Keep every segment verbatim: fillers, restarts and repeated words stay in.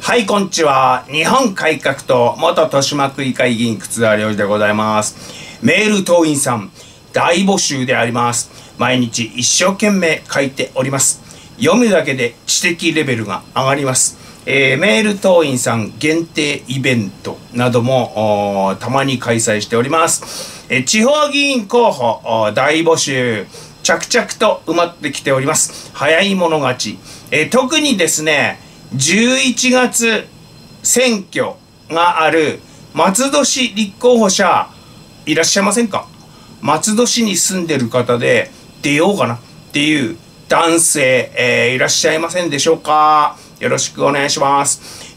はい、こんにちは。日本改革党元豊島区議会議員靴田良二でございます。メール党員さん、大募集であります。毎日一生懸命書いております。読むだけで知的レベルが上がります。えー、メール党員さん限定イベントなどもたまに開催しております。えー、地方議員候補大募集、着々と埋まってきております。早い者勝ち。えー、特にですね、じゅういちがつ選挙がある松戸市立候補者いらっしゃいませんか？松戸市に住んでる方で出ようかなっていう男性、えー、いらっしゃいませんでしょうか？よろしくお願いします。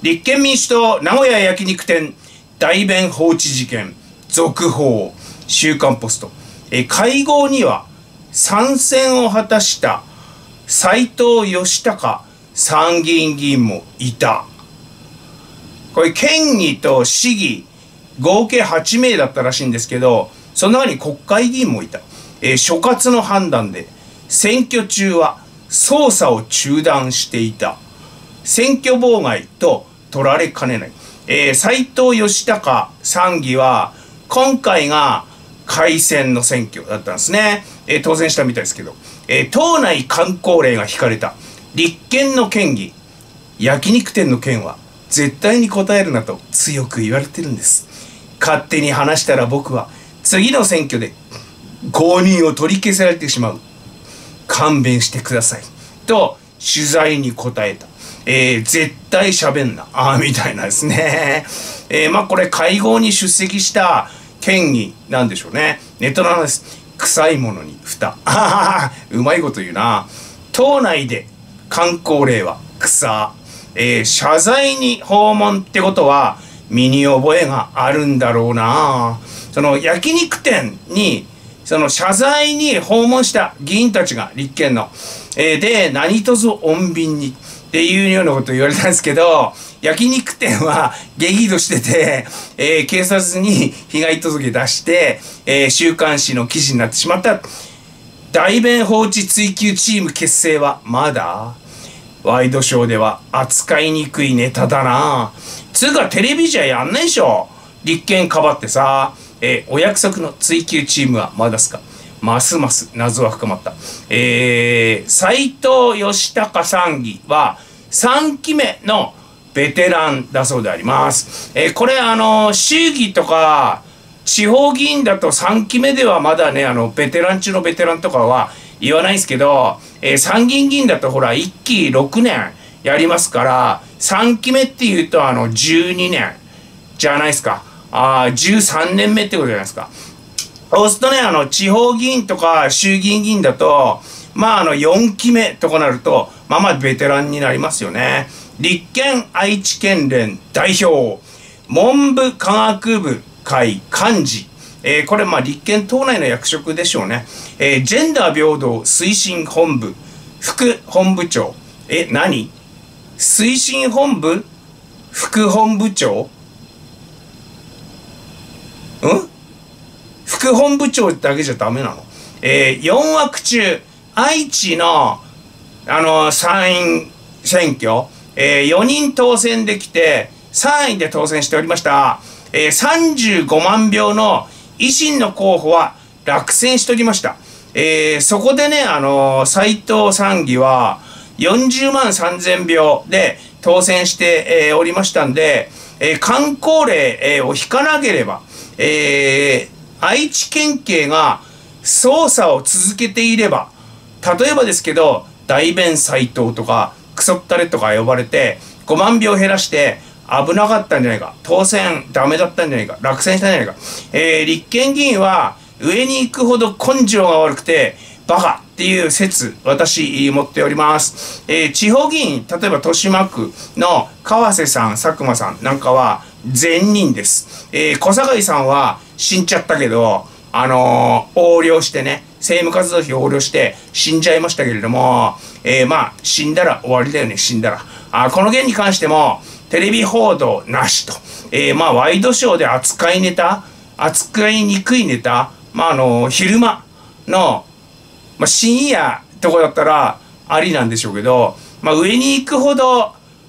立憲民主党名古屋焼肉店大便放置事件続報、週刊ポスト。えー、会合には参戦を果たした斉藤義孝参議院議員もいた。これ県議と市議合計はちめいだったらしいんですけど、その中に国会議員もいた。えー、所轄の判断で選挙中は捜査を中断していた。選挙妨害と取られかねない。えー、斉藤義孝参議は今回が改選の選挙だったんですね。えー、当選したみたいですけど、えー、党内慣行令が引かれた。立憲の県議、焼肉店の件は絶対に答えるなと強く言われてるんです。勝手に話したら僕は次の選挙で公認を取り消されてしまう。勘弁してください。と取材に答えた。えー、絶対喋んな。ああ、みたいなですね。えー、まあこれ会合に出席した県議なんでしょうね。ネットの話です。臭いものに蓋。うまいこと言うな。党内で慣行令は草。えー、謝罪に訪問ってことは身に覚えがあるんだろうな。その焼肉店にその謝罪に訪問した議員たちが立憲の、えー、で何とぞ穏便にっていうようなことを言われたんですけど、焼肉店は激怒してて、えー、警察に被害届出して、えー、週刊誌の記事になってしまった。大便放置追及チーム結成はまだ？ワイドショーでは扱いにくいネタだな。つうかテレビじゃやんないでしょ。立憲かばってさ。えー、お約束の追及チームはまだすか。ますます謎は深まった。えー、斉藤義孝参議はさんきめのベテランだそうであります。えー、これあの衆議とか地方議員だとさんきめではまだね、あのベテラン中のベテランとかは言わないんですけど、えー、参議院議員だとほらいっきろくねんやりますから、さんきめっていうとあのじゅうにねんじゃないですか。ああ、じゅうさんねんめってことじゃないですか。そうするとね、あの地方議員とか衆議院議員だとまああのよんきめとかなるとまあまあベテランになりますよね。立憲愛知県連代表、文部科学部会幹事、えー、これまあ立憲党内の役職でしょうね。えー、ジェンダー平等推進本部副本部長、え何推進本部副本部長、うん副本部長だけじゃダメなの？えー、よんわく中愛知のあの参院選挙、えー、よにん当選できてさんいで当選しておりました。えー、さんじゅうごまんひょうの維新の候補は落選しておりました。えー、そこでね、あのー、斉藤参議はよんじゅうまんさんぜんひょうで当選して、えー、おりましたんで、えー、慣行令、えー、を引かなければ、えー、愛知県警が捜査を続けていれば、例えばですけど大弁斉藤とかクソったれとか呼ばれてごまんひょう減らして危なかったんじゃないか、当選ダメだったんじゃないか、落選したんじゃないか、えー、立憲議員は上に行くほど根性が悪くてバカっていう説、私持っております。えー、地方議員、例えば豊島区の川瀬さん、佐久間さんなんかは善人です。えー、小堺さんは死んじゃったけど、あのー、横領してね、政務活動費横領して死んじゃいましたけれども、えー、まあ死んだら終わりだよね。死んだらあこの件に関してもテレビ報道なしと、えー、まあワイドショーで扱いネタ、扱いにくいネタ、まああのー、昼間の、まあ、深夜とこだったらありなんでしょうけど、まあ、上に行くほど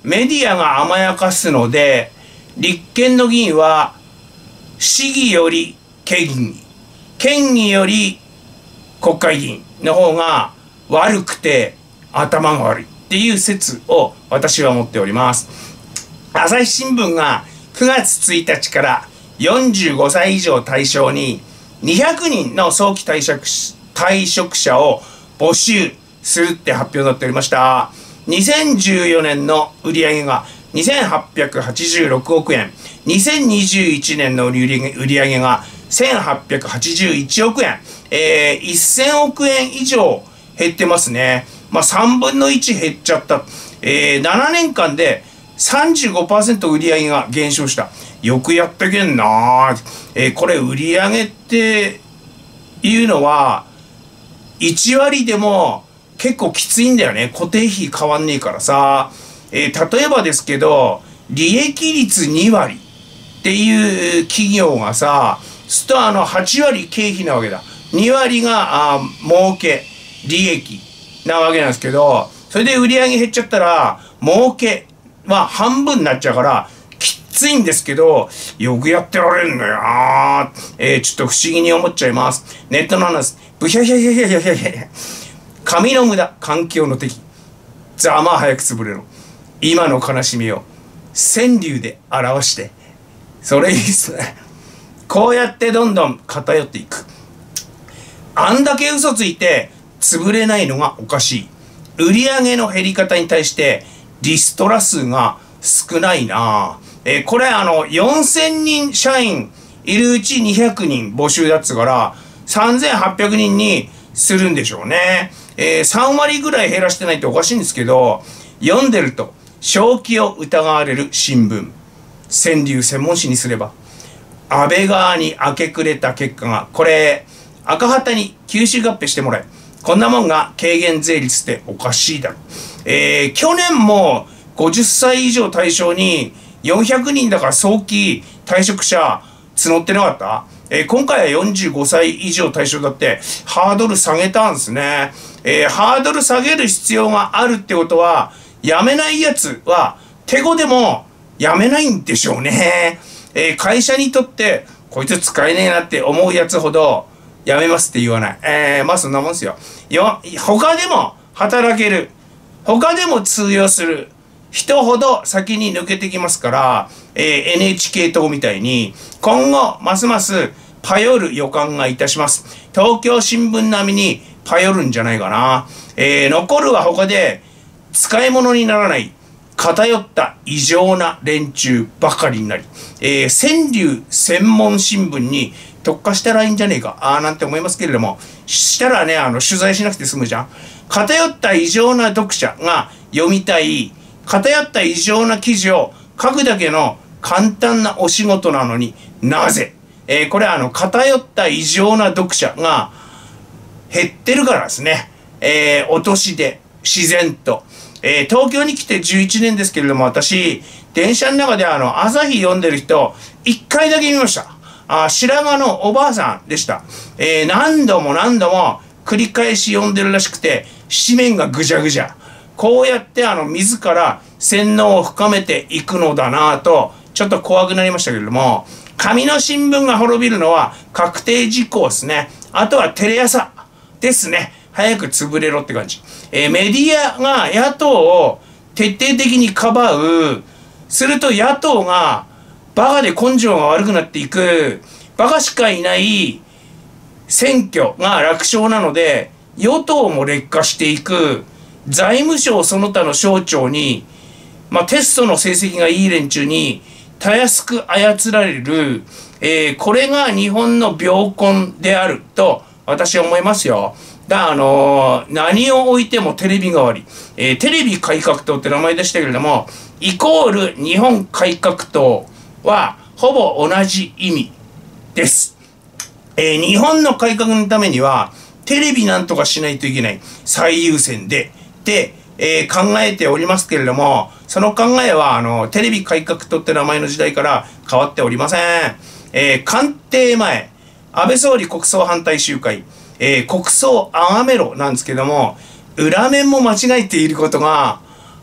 メディアが甘やかすので、立憲の議員は市議より県議、県議より国会議員の方が悪くて頭が悪いっていう説を私は持っております。朝日新聞がくがつついたちからよんじゅうごさい以上対象ににひゃくにんの早期退職退職者を募集するって発表になっておりました。にせんじゅうよねんの売上がにせんはっぴゃくはちじゅうろくおくえん、にせんにじゅういちねんの売上がせんはっぴゃくはちじゅういちおくえん、えー、せんおくえん以上減ってますね。まあさんぶんのいち減っちゃった。えー、ななねんかんで さんじゅうごパーセント 売上が減少した。よくやってけんなー。えー、これ売上っていうのはいちわりでも結構きついんだよね。固定費変わんねえからさ。えー、例えばですけど、利益率にわりっていう企業がさ、するとあのはちわり経費なわけだ。にわりがあ儲け、利益なわけなんですけど、それで売上減っちゃったら、儲けは半分になっちゃうから、きついんですけど、よくやってられるのよな。えー、ちょっと不思議に思っちゃいます。ネットの話、ブヒャヒャヒャヒャヒャヒャヒャ。紙の無駄、環境の敵。ざまあ早く潰れろ。今の悲しみを川柳で表して。それいいっすね。こうやってどんどん偏っていく。あんだけ嘘ついて潰れないのがおかしい。売上の減り方に対してリストラ数が少ないな。えー、これあのよんせんにん社員いるうちにひゃくにん募集だっつからさんぜんはっぴゃくにんにするんでしょうね。えー、さんわりぐらい減らしてないっておかしいんですけど、読んでると正気を疑われる新聞、川柳専門誌にすれば安倍側に明け暮れた結果が、これ赤旗に吸収合併してもらえ、こんなもんが軽減税率っておかしいだろ。えー、去年もごじゅっさい以上対象によんひゃくにんだから早期退職者募ってなかった？えー、今回はよんじゅうごさい以上対象だってハードル下げたんですね。えー、ハードル下げる必要があるってことは、辞めないやつは手ごでも辞めないんでしょうね。えー、会社にとってこいつ使えねえなって思うやつほど辞めますって言わない。えー、まあそんなもんですよ。よ、他でも働ける、他でも通用する人ほど先に抜けてきますから、えー、エヌエイチケー 党みたいに今後ますますパヨる予感がいたします。東京新聞並みにパヨるんじゃないかな。えー、残るは他で使い物にならない偏った異常な連中ばかりになり、えー、川柳専門新聞に特化したらいいんじゃねえか、あーなんて思いますけれども、したらね、あの取材しなくて済むじゃん。偏った異常な読者が読みたい偏った異常な記事を書くだけの簡単なお仕事なのになぜ、えー、これはあの偏った異常な読者が減ってるからですね。えー、お年で自然と、えー、東京に来てじゅういちねんですけれども、私電車の中であの朝日読んでる人いっかいだけ見ました。あ、白髪のおばあさんでした。えー、何度も何度も繰り返し読んでるらしくて、紙面がぐじゃぐじゃ。こうやってあの自ら洗脳を深めていくのだなぁとちょっと怖くなりましたけれども、紙の新聞が滅びるのは確定事項ですね。あとはテレ朝ですね。早く潰れろって感じ。えー、メディアが野党を徹底的にかばう。すると野党がバカで根性が悪くなっていく。バカしかいない選挙が楽勝なので、与党も劣化していく。財務省その他の省庁に、まあ、テストの成績がいい連中にたやすく操られる、えー、これが日本の病根であると私は思いますよ。だ、あのー、何を置いてもテレビ代わり、えー、テレビ改革党って名前でしたけれども、イコール日本改革党はほぼ同じ意味です。えー、日本の改革のためにはテレビなんとかしないといけない、最優先でで、えー、考えておりますけれども、その考えはあのテレビ改革党って名前の時代から変わっておりません。えー、官邸前安倍総理国葬反対集会、えー、国葬あがめろなんですけども、裏面も間違えていることが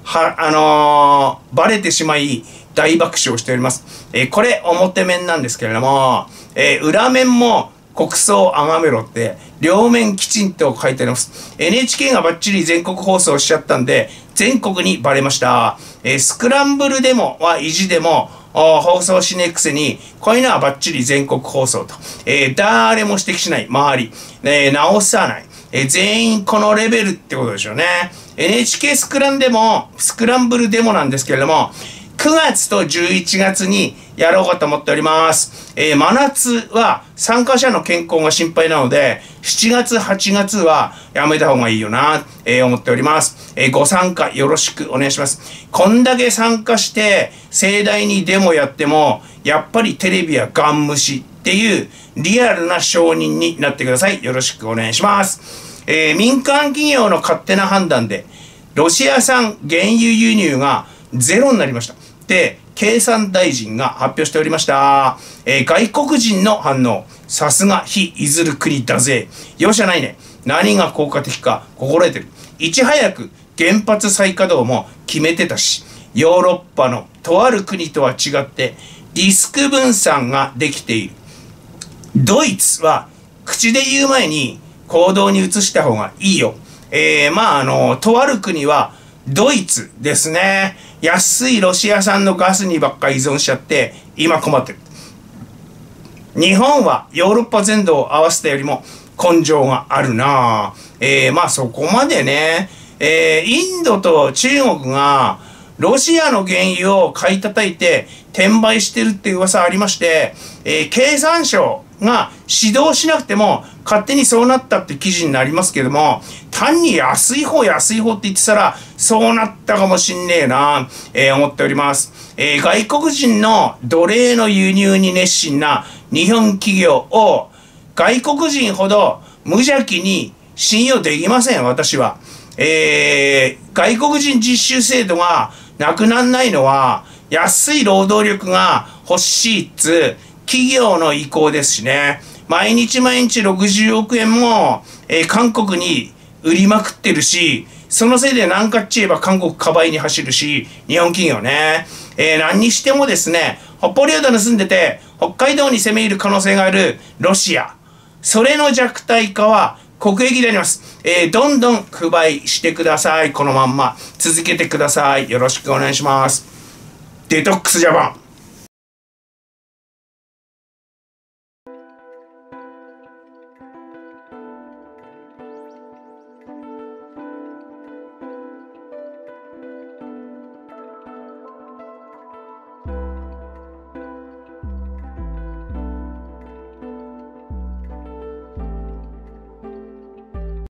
は、あのー、バレてしまい、大爆笑しております。えー、これ、表面なんですけれども、えー、裏面も、国葬をあがめろって、両面きちんと書いてあります。エヌエイチケー がバッチリ全国放送しちゃったんで、全国にバレました。えー、スクランブルデモは意地でも、放送しねえくせに、こういうのはバッチリ全国放送と。えー、誰も指摘しない、周り。えー、直さない。えー、全員このレベルってことでしょうね。エヌエイチケー スクランでも、スクランブルデモなんですけれども、くがつとじゅういちがつにやろうかと思っております。えー、真夏は参加者の健康が心配なので、しちがつ、はちがつはやめた方がいいよな、えー、思っております。えー、ご参加よろしくお願いします。こんだけ参加して盛大にデモやっても、やっぱりテレビはガン無視っていうリアルな承認になってください。よろしくお願いします。えー、民間企業の勝手な判断で、ロシア産原油輸入がゼロになりました。で、経産大臣が発表しておりました。えー、外国人の反応。さすが非いずる国だぜ。容赦ないね。何が効果的か心得てる。いち早く原発再稼働も決めてたし、ヨーロッパのとある国とは違ってリスク分散ができている。ドイツは口で言う前に行動に移した方がいいよ。えー、まあ、あの、とある国はドイツですね。安いロシア産のガスにばっか依存しちゃって、今困ってる。日本はヨーロッパ全土を合わせたよりも根性があるなぁ。えー、まあそこまでね、えー、インドと中国がロシアの原油を買い叩いて転売してるっていう噂ありまして、えー、経産省が指導しなくても勝手にそうなったって記事になりますけども、単に安い方安い方って言ってたらそうなったかもしんねえな、えー、思っております。えー、外国人の奴隷の輸入に熱心な日本企業を外国人ほど無邪気に信用できません、私は。えー、外国人実習制度がなくならないのは安い労働力が欲しいっつ企業の意向ですしね。毎日毎日ろくじゅうおくえんも、えー、韓国に売りまくってるし、そのせいで何かっち言えば韓国カバイに走るし、日本企業ね。えー、何にしてもですね、北方領土に住んでて、北海道に攻め入る可能性があるロシア。それの弱体化は国益であります。えー、どんどん不買してください。このまんま続けてください。よろしくお願いします。デトックスジャパン。